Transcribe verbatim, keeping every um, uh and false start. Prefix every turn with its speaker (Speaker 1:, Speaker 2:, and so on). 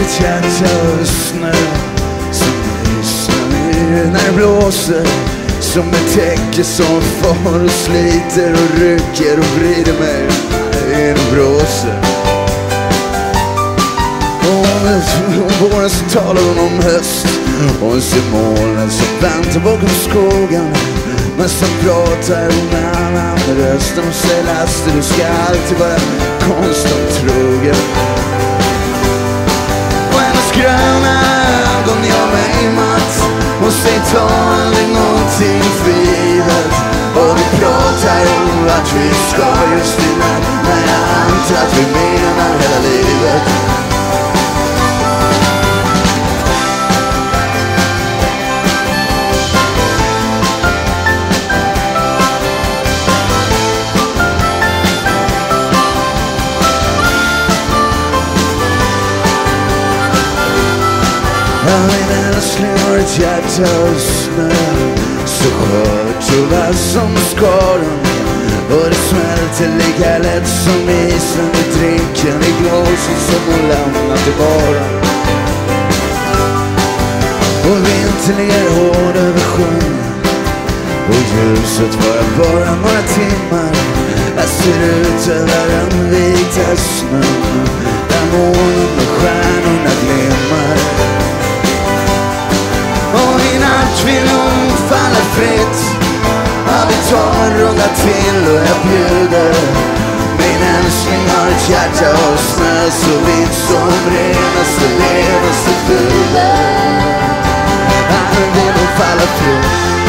Speaker 1: ett hjärta och snö som lyssnar ner när det blåser, som ett täcke som far och sliter och rycker och vrider mig genom bråser. Om våren så talar hon om höst, och hon ser molnen som väntar bakom skogen, men som pratar hon med annan röst. De säger laster, du ska alltid vara konstant trogen. Och hennes gröna ögon gör mig matt, och säger ta aldrig någonting för givet. Och vi pratar om vart vi ska just i natt, när jag antar att vi menar hela livet. Min älskling har ett hjärta och snö, så skört och vass som skaren, och det smälter lika lätt som isen i drinken i glaset som hon lämnat i baren. Och vintern ligger hård över sjön, och ljuset var bara några timmar. Jag ser ut över den vita snön, där månen och stjärnorna glimmar. Och i natt vill hon falla fritt, ja, vi tar en runda till och jag bjuder. Min älskling har ett hjärta och snö, så vitt som renaste, levaste buder. Han vill hon falla fritt.